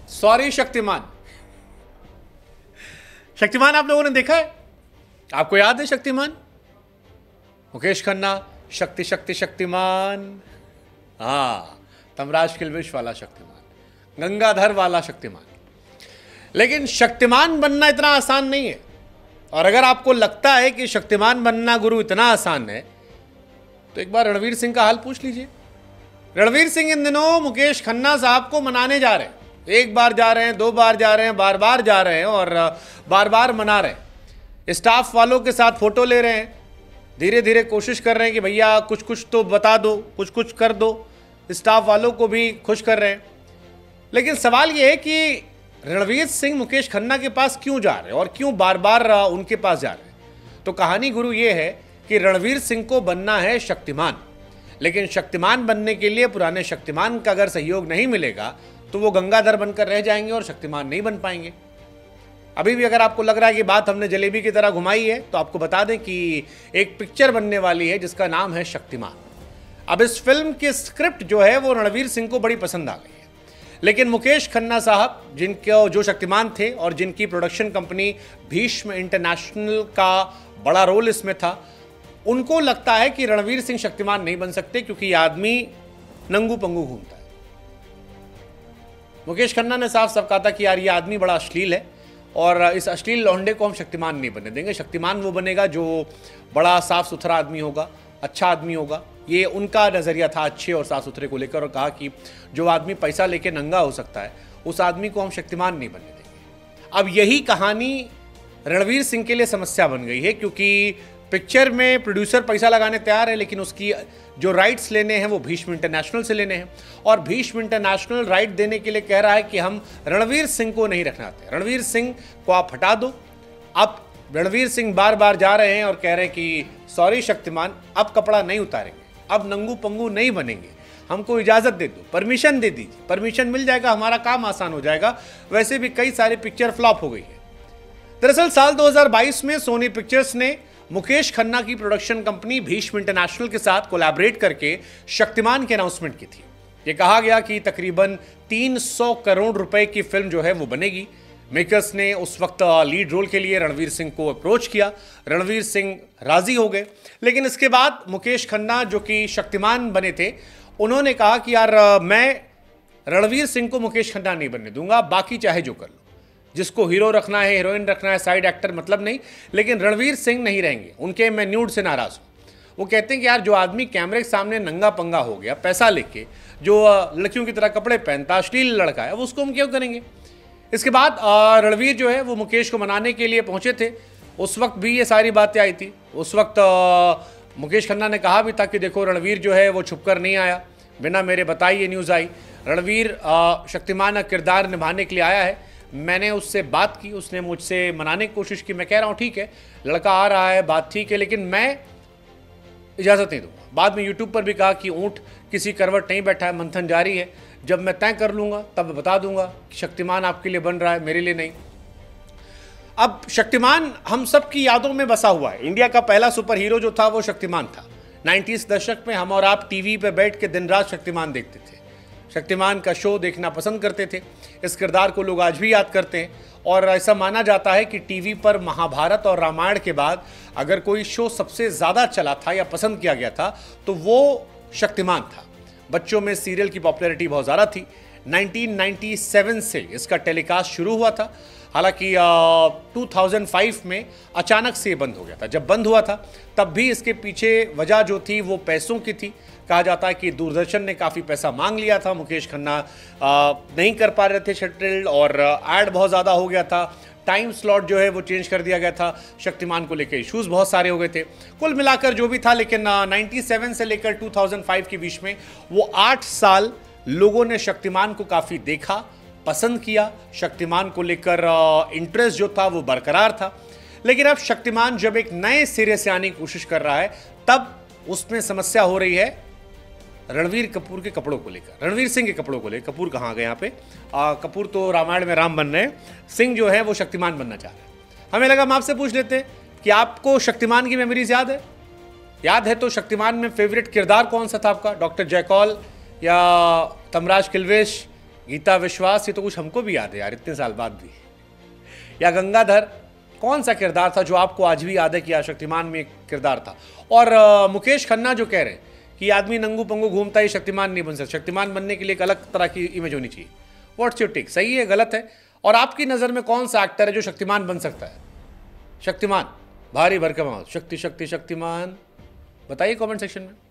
Sorry Shaktimaan. Shaktimaan आप लोगों ने देखा है? आपको याद है शक्तिमान? मुकेश खन्ना, शक्ति शक्ति शक्तिमान। हाँ, तमराज किल्विश वाला शक्तिमान, गंगाधर वाला शक्तिमान। लेकिन शक्तिमान बनना इतना आसान नहीं है। और अगर आपको लगता है कि शक्तिमान बनना गुरु इतना आसान है, तो एक बार रणवीर सिंह का हाल पूछ लीजिए। रणवीर सिंह इन दिनों मुकेश खन्ना साहब को मनाने जा रहे हैं। एक बार जा रहे हैं, दो बार जा रहे हैं, बार बार जा रहे हैं और बार बार मना रहे हैं। स्टाफ वालों के साथ फोटो ले रहे हैं, धीरे धीरे कोशिश कर रहे हैं कि भैया कुछ कुछ तो बता दो, कुछ कुछ कर दो। स्टाफ वालों को भी खुश कर रहे हैं। लेकिन सवाल यह है कि रणवीर सिंह मुकेश खन्ना के पास क्यों जा रहे हैं और क्यों बार बार उनके पास जा रहे हैं? तो कहानी गुरु ये है कि रणवीर सिंह को बनना है शक्तिमान, लेकिन शक्तिमान बनने के लिए पुराने शक्तिमान का अगर सहयोग नहीं मिलेगा तो वो गंगाधर बनकर रह जाएंगे और शक्तिमान नहीं बन पाएंगे। अभी भी अगर आपको लग रहा है कि बात हमने जलेबी की तरह घुमाई है, तो आपको बता दें कि एक पिक्चर बनने वाली है जिसका नाम है शक्तिमान। अब इस फिल्म की स्क्रिप्ट जो है वो रणवीर सिंह को बड़ी पसंद आ गई है, लेकिन मुकेश खन्ना साहब जिनके जो शक्तिमान थे और जिनकी प्रोडक्शन कंपनी भीष्म इंटरनेशनल का बड़ा रोल इसमें था, उनको लगता है कि रणवीर सिंह शक्तिमान नहीं बन सकते क्योंकि ये आदमी नंगू पंगू घूमता है। मुकेश खन्ना ने साफ साफ कहा था कि यार ये आदमी बड़ा अश्लील है और इस अश्लील लौंडे को हम शक्तिमान नहीं बनने देंगे। शक्तिमान वो बनेगा जो बड़ा साफ सुथरा आदमी होगा, अच्छा आदमी होगा। ये उनका नज़रिया था अच्छे और साफ सुथरे को लेकर, और कहा कि जो आदमी पैसा लेके नंगा हो सकता है उस आदमी को हम शक्तिमान नहीं बनने देंगे। अब यही कहानी रणवीर सिंह के लिए समस्या बन गई है, क्योंकि पिक्चर में प्रोड्यूसर पैसा लगाने तैयार है, लेकिन उसकी जो राइट्स लेने हैं वो भीष्म इंटरनेशनल से लेने हैं, और भीष्म इंटरनेशनल राइट देने के लिए कह रहा है कि हम रणवीर सिंह को नहीं रखना चाहते, रणवीर सिंह को आप हटा दो। अब रणवीर सिंह बार बार जा रहे हैं और कह रहे हैं कि सॉरी शक्तिमान, अब कपड़ा नहीं उतारेंगे, अब नंगू पंगू नहीं बनेंगे, हमको इजाज़त दे दो, परमिशन दे दीजिए। परमिशन मिल जाएगा, हमारा काम आसान हो जाएगा। वैसे भी कई सारी पिक्चर फ्लॉप हो गई है। दरअसल साल 2022 में सोनी पिक्चर्स ने मुकेश खन्ना की प्रोडक्शन कंपनी भीष्म इंटरनेशनल के साथ कोलैबोरेट करके शक्तिमान की अनाउंसमेंट की थी। ये कहा गया कि तकरीबन 300 करोड़ रुपए की फिल्म जो है वो बनेगी। मेकर्स ने उस वक्त लीड रोल के लिए रणवीर सिंह को अप्रोच किया, रणवीर सिंह राजी हो गए। लेकिन इसके बाद मुकेश खन्ना जो कि शक्तिमान बने थे, उन्होंने कहा कि यार मैं रणवीर सिंह को मुकेश खन्ना नहीं बनने दूंगा, बाकी चाहे जो कर लो, जिसको हीरो रखना है, हीरोइन रखना है, साइड एक्टर मतलब नहीं, लेकिन रणवीर सिंह नहीं रहेंगे। उनके मैं न्यूड से नाराज़ हूँ। वो कहते हैं कि यार जो आदमी कैमरे के सामने नंगा पंगा हो गया, पैसा लेके, जो लड़कियों की तरह कपड़े पहनता, अश्लील लड़का है, वो उसको हम क्यों करेंगे। इसके बाद रणवीर जो है वो मुकेश को मनाने के लिए पहुँचे थे। उस वक्त भी ये सारी बातें आई थी। उस वक्त मुकेश खन्ना ने कहा भी था कि देखो रणवीर जो है वो छुपकर नहीं आया, बिना मेरे बताए ये न्यूज़ आई। रणवीर शक्तिमान का किरदार निभाने के लिए आया है। मैंने उससे बात की, उसने मुझसे मनाने की कोशिश की। मैं कह रहा हूँ ठीक है, लड़का आ रहा है, बात ठीक है, लेकिन मैं इजाज़त नहीं दूंगा। बाद में यूट्यूब पर भी कहा कि ऊँट किसी करवट नहीं बैठा है, मंथन जारी है। जब मैं तय कर लूँगा तब बता दूंगा कि शक्तिमान आपके लिए बन रहा है, मेरे लिए नहीं। अब शक्तिमान हम सब की यादों में बसा हुआ है। इंडिया का पहला सुपर हीरो जो था वो शक्तिमान था। 90s दशक में हम और आप टीवी पे बैठ के दिन रात शक्तिमान देखते थे, शक्तिमान का शो देखना पसंद करते थे। इस किरदार को लोग आज भी याद करते हैं, और ऐसा माना जाता है कि टीवी पर महाभारत और रामायण के बाद अगर कोई शो सबसे ज़्यादा चला था या पसंद किया गया था तो वो शक्तिमान था। बच्चों में सीरियल की पॉपुलैरिटी बहुत ज़्यादा थी। 1997 से इसका टेलीकास्ट शुरू हुआ था। हालांकि 2005 में अचानक से बंद हो गया था। जब बंद हुआ था तब भी इसके पीछे वजह जो थी वो पैसों की थी। कहा जाता है कि दूरदर्शन ने काफ़ी पैसा मांग लिया था, मुकेश खन्ना नहीं कर पा रहे थे सेटल्ड, और ऐड बहुत ज़्यादा हो गया था। टाइम स्लॉट जो है वो चेंज कर दिया गया था। शक्तिमान को लेकर इश्यूज़ बहुत सारे हो गए थे। कुल मिलाकर जो भी था, लेकिन 97 से लेकर 2005 के बीच में वो 8 साल लोगों ने शक्तिमान को काफ़ी देखा, पसंद किया। शक्तिमान को लेकर इंटरेस्ट जो था वो बरकरार था। लेकिन अब शक्तिमान जब एक नए सिरे से आने की कोशिश कर रहा है, तब उसमें समस्या हो रही है रणवीर कपूर के कपड़ों को लेकर, रणवीर सिंह के कपड़ों को लेकर। कपूर कहाँ गए यहाँ पे? कपूर तो रामायण में राम बन रहे हैं, सिंह जो है वो शक्तिमान बनना चाह रहे हैं। हमें लगा हम आपसे पूछ लेते हैं कि आपको शक्तिमान की मेमोरीज याद है? याद है तो शक्तिमान में फेवरेट किरदार कौन सा था आपका? डॉक्टर जयकौल या तमराज किल्विश गीता विश्वास, ये तो कुछ हमको भी याद है यार इतने साल बाद भी। या गंगाधर, कौन सा किरदार था जो आपको आज भी याद है कि यार शक्तिमान में एक किरदार था? और मुकेश खन्ना जो कह रहे हैं कि आदमी नंगू पंगू घूमता ही शक्तिमान नहीं बन सकता, शक्तिमान बनने के लिए एक अलग तरह की इमेज होनी चाहिए। What's your take? सही है, गलत है? और आपकी नज़र में कौन सा एक्टर है जो शक्तिमान बन सकता है? शक्तिमान, भारी भरकम आवाज, शक्ति शक्ति शक्तिमान, बताइए कमेंट सेक्शन में।